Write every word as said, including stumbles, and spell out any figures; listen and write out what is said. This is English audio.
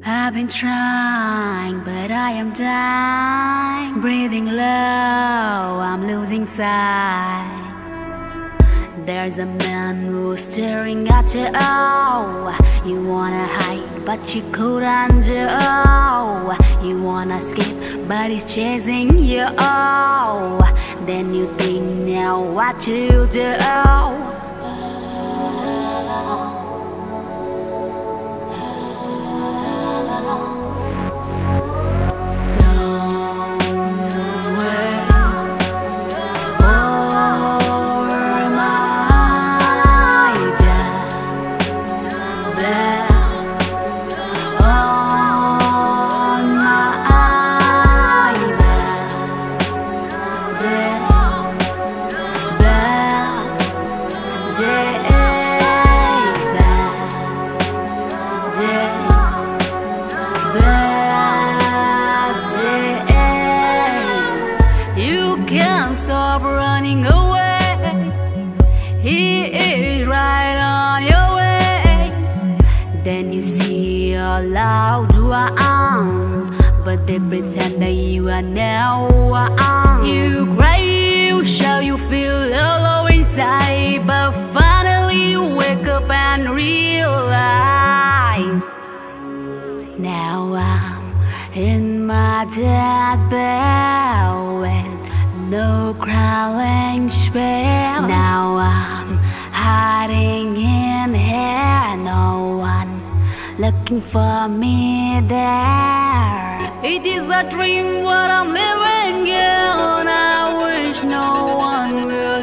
I've been trying, but I am dying. Breathing low, I'm losing sight. There's a man who's staring at you. Oh, you wanna hide, but you couldn't do. Oh, you wanna escape, but he's chasing you. Oh, then you think now what you do. Can't stop running away. He is right on your ways. Then you see your loved ones, but they pretend that you are now on. You cry, you shout, you feel hollow inside, but finally you wake up and realize, now I'm in my deathbed with no crawling spell. Now I'm hiding in here, no one looking for me there. It is a dream what I'm living in. I wish no one will